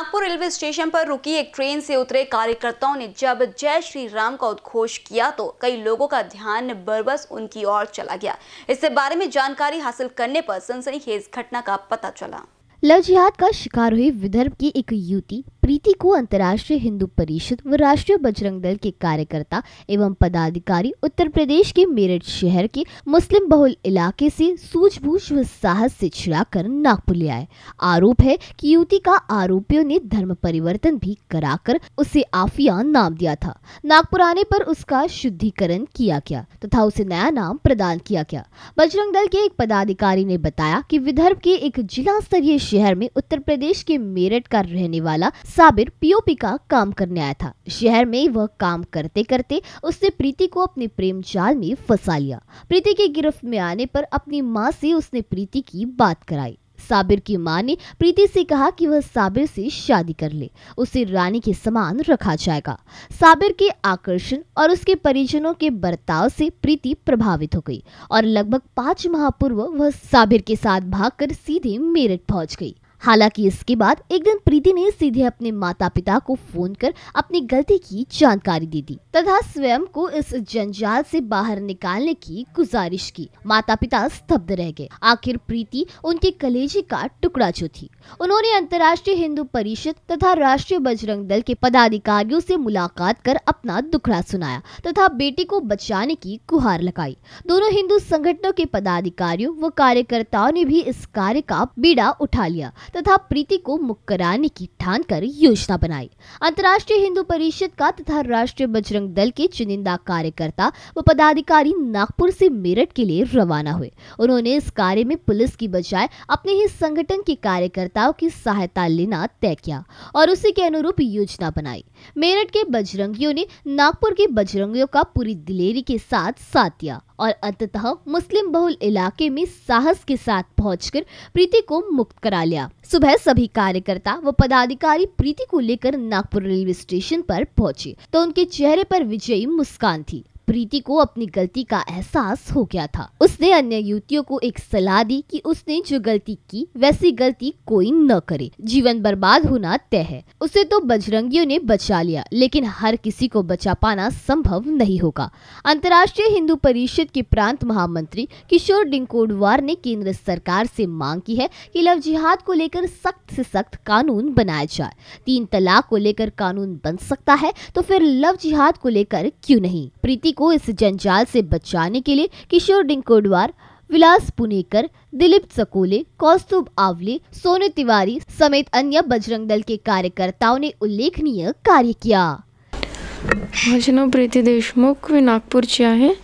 Nagpur railway station पर रुकी एक train से उतरे कार्यकर्ताओं ने जब जय श्री राम का उद्घोष किया तो कई लोगों का ध्यान बरबस उनकी ओर चला गया। इससे बारे में जानकारी हासिल करने पर सनसनीखेज घटना का पता चला। लव जिहाद का शिकार हुई विदर्भ की एक युवती प्रीति को अंतर्राष्ट्रीय हिंदू परिषद व राष्ट्रीय बजरंग दल के कार्यकर्ता एवं पदाधिकारी उत्तर प्रदेश के मेरठ शहर के मुस्लिम बहुल इलाके से सूझबूझ व साहस से छिड़ाकर नागपुर ले आए। आरोप है कि युवती का आरोपियों ने धर्म परिवर्तन भी कराकर उसे आफिया नाम दिया था। नागपुर आने पर उसका शुद्धिकरण किया गया तथा उसे नया नाम प्रदान किया गया। बजरंग दल के एक पदाधिकारी ने बताया कि विदर्भ के एक जिला स्तरीय शहर में उत्तर प्रदेश के मेरठ का रहने वाला साबिर पीओपी का काम करने आया था। शहर में वह काम करते करते उसने प्रीति को अपने प्रेम जाल में फंसा लिया। प्रीति की गिरफ्त में आने पर अपनी मां से उसने प्रीति की बात कराई। साबिर की मां ने प्रीति से कहा कि वह साबिर से शादी कर ले, उसे रानी के समान रखा जाएगा। साबिर के आकर्षण और उसके परिजनों के बर्ताव से प्रीति प्रभावित हो गई और लगभग 5 माह पूर्व वह साबिर के साथ भागकर सीधे मेरठ पहुंच गई। हालांकि इसके बाद एक दिन प्रीति ने सीधे अपने माता पिता को फोन कर अपनी गलती की जानकारी दे दी तथा स्वयं को इस जंजाल से बाहर निकालने की गुजारिश की। माता पिता स्तब्ध रह गए। आखिर प्रीति उनके कलेजे का टुकड़ा जो थी। उन्होंने अंतर्राष्ट्रीय हिंदू परिषद तथा राष्ट्रीय बजरंग दल के पदाधिकारियों से मुलाकात कर अपना दुखड़ा सुनाया तथा बेटी को बचाने की गुहार लगाई। दोनों हिंदू संगठनों के पदाधिकारियों व कार्यकर्ताओं ने भी इस कार्य का बीड़ा उठा लिया तथा प्रीति को मुक्त कराने की ठान कर योजना बनाई। अंतर्राष्ट्रीय हिंदू परिषद का तथा राष्ट्रीय बजरंग दल के चुनिंदा कार्यकर्ता व पदाधिकारी नागपुर से मेरठ के लिए रवाना हुए। उन्होंने इस कार्य में पुलिस की बजाय अपने ही संगठन के कार्यकर्ताओं की सहायता लेना तय किया और उसी के अनुरूप योजना बनाई। मेरठ के बजरंगियों ने नागपुर के बजरंगियों का पूरी दिलेरी के साथ दिया और अंततः मुस्लिम बहुल इलाके में साहस के साथ पहुंचकर प्रीति को मुक्त करा लिया। सुबह सभी कार्यकर्ता व पदाधिकारी प्रीति को लेकर नागपुर रेलवे स्टेशन पर पहुंचे तो उनके चेहरे पर विजयी मुस्कान थी। प्रीति को अपनी गलती का एहसास हो गया था। उसने अन्य युवतियों को एक सलाह दी कि उसने जो गलती की वैसी गलती कोई न करे, जीवन बर्बाद होना तय है। उसे तो बजरंगियों ने बचा लिया लेकिन हर किसी को बचा पाना संभव नहीं होगा। अंतर्राष्ट्रीय हिंदू परिषद के प्रांत महामंत्री किशोर डिंकोडवार ने केंद्र सरकार से मांग की है कि लव जिहाद को लेकर सख्त से सख्त कानून बनाया जाए। 3 तलाक को लेकर कानून बन सकता है तो फिर लव जिहाद को लेकर क्यों नहीं। प्रीति को इस जंजाल से बचाने के लिए किशोर डिंकोडवार, विलास पुनेकर, दिलीप सकोले, कौस्तुभ आवले, सोनू तिवारी समेत अन्य बजरंग दल के कार्यकर्ताओं ने उल्लेखनीय कार्य किया। माझे नाव प्रीति देशमुख, मी नागपूरची आहे।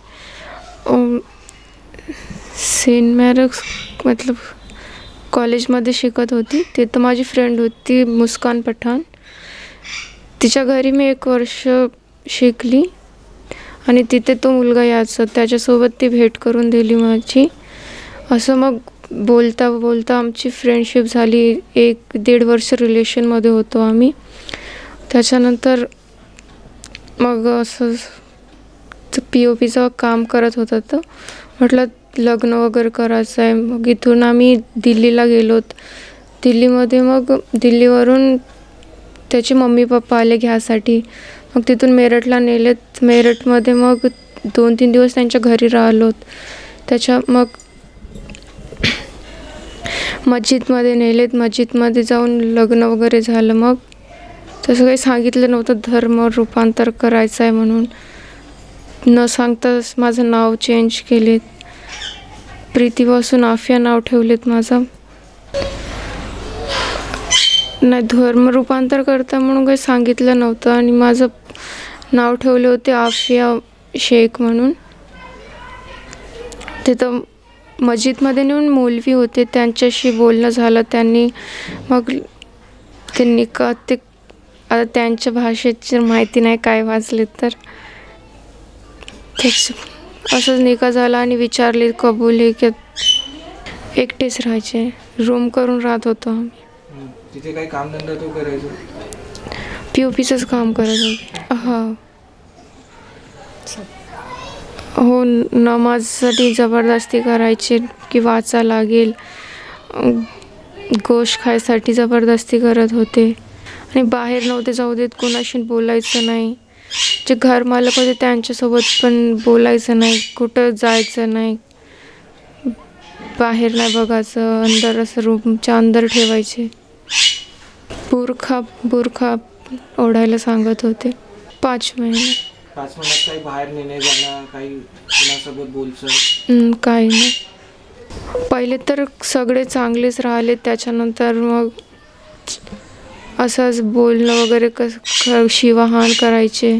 सेंट मॅरिज मतलब कॉलेजमध्ये शिकत होती। तिथं माझी फ्रेंड होती मुस्कान पठाण। तिच्या घरी मी 1 वर्ष शिकली आणि तिथे तो मुलगा यायचा, त्याच्यासोबत ती भेट करून दिली माझी। असं मग बोलता बोलता आमची फ्रेंडशिप झाली। 1-1.5 वर्ष रिलेशनमध्ये होतो आम्ही। त्याच्यानंतर मग असं पीओपीचं काम करत होता तर म्हटलं लग्न वगैरे करायचं आहे। मग इथून आम्ही दिल्लीला गेलोत। दिल्लीमध्ये मग दिल्लीवरून त्याचे मम्मी पप्पा आले घ्यायसाठी। मग तिथून मेरठला नेलेत। मेरठमध्ये मग 2-3 दिवस त्यांच्या घरी राहिलोत। त्याच्या मग मस्जिदमध्ये नेलेत। मस्जिदमध्ये जाऊन लग्न वगैरे झालं। मग तसं काही सांगितलं नव्हतं धर्म रूपांतर करायचं आहे म्हणून। न सांगताच माझं नाव चेंज केलेत। प्रीतीपासून आफिया नाव ठेवलेत माझं। नाही, धर्म रूपांतर करता म्हणून काही सांगितलं नव्हतं आणि माझं नाव ठेवले होते आफिया शेख म्हणून। तिथं मस्जिदमध्ये नेऊन मौलवी होते, त्यांच्याशी बोलणं झालं। त्यांनी मग ते निकाह ते आता त्यांच्या भाषेची माहिती नाही काय वाचले तर असंच निकाह झाला आणि विचारले कबूल आहे की एकटेच राहायचे। रूम करून राहत होतो आम्ही। तिथे काही काम धंदा तो करायचो? पीओपीचंच काम करत होते। हो, नमाजसाठी जबरदस्ती करायचे की वाचा लागेल। गोश्त खायसाठी जबरदस्ती करत होते। आणि बाहेर नव्हते जाऊ देत, कोणाशी बोलायचं नाही. जे घर मालक होते त्यांच्यासोबत पण बोलायचं नाही, कुठं जायचं नाही, बाहेर नाही बघायचं, अंदर असं रूमच्या अंदर ठेवायचे. बुरखा ओढायला सांगत होते. 5 महिने. 5 महिन्यात काही बाहेर नेणे जाणं, काही कुणासोबत बोलचं? काही नाही. पहिले तर सगळे चांगलेच राहिले, त्याच्यानंतर मग असंच बोलणं वगैरे, शिवाहान करायचे.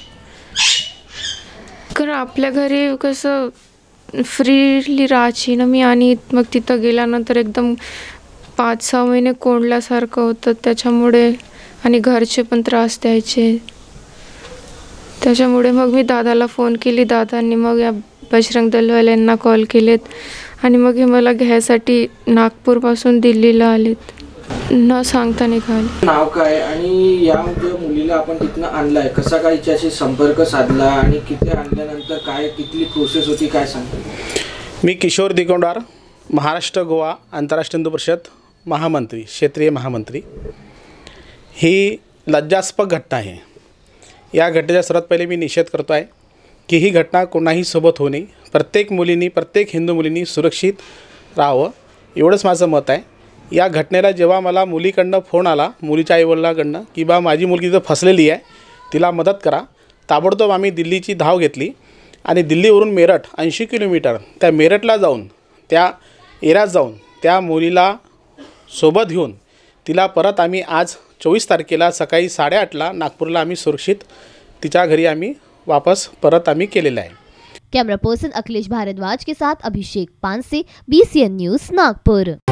कारण आपल्या घरी कसं फ्रीली राहायची ना मी, आणि मग तिथं गेल्यानंतर एकदम 5-6 महिने कोंडल्यासारखं होतं त्याच्यामुळे, आणि घरचे पण त्रास द्यायचे. त्याच्यामुळे मग मी दादाला फोन केली, दादांनी मग या बजरंग दलवाल्यांना कॉल केलेत, आणि मग हे मला घ्यायसाठी नागपूरपासून दिल्लीला आलेत. न सांगता निघाले. नाव काय आणि या मुलीला आपण तिथनं आणलाय, कसा काय हिच्याशी संपर्क साधला आणि किती आणल्यानंतर काय किती प्रोसेस होती, काय सांगता? मी किशोर दिगोंडार, महाराष्ट्र गोवा आंतरराष्ट्रीय हिंदू परिषद महामंत्री, क्षेत्रीय महामंत्री. ही लज्जास्पद घटना आहे. या घटनेचा सर्वात पहिले मी निषेध करतो आहे की ही घटना कोणाही सोबत होऊ नये. प्रत्येक मुलींनी, प्रत्येक हिंदू मुलींनी सुरक्षित राहावं, एवढंच माझं मत आहे. या घटनेला जेव्हा मला मुलीकडनं फोन आला, मुलीच्या आईवडिलांकडनं, की बा माझी मुलगी इथं फसलेली आहे, तिला मदत करा, ताबडतोब आम्ही दिल्लीची धाव घेतली आणि दिल्लीवरून मेरठ 80 किलोमीटर त्या मेरठला जाऊन, त्या एरियात जाऊन त्या मुलीला सोबत घेऊन तिला परत आम्ही आज 24 तारखेला सकाळी 8:30ला नागपूरला आम्ही सुरक्षित तिच्या घरी आम्ही वापस परत आम्ही केलेलं आहे. कैमरा पर्सन अखिलेश भारद्वाज के साथ अभिषेक पानसे, BCN न्यूज़ नागपुर.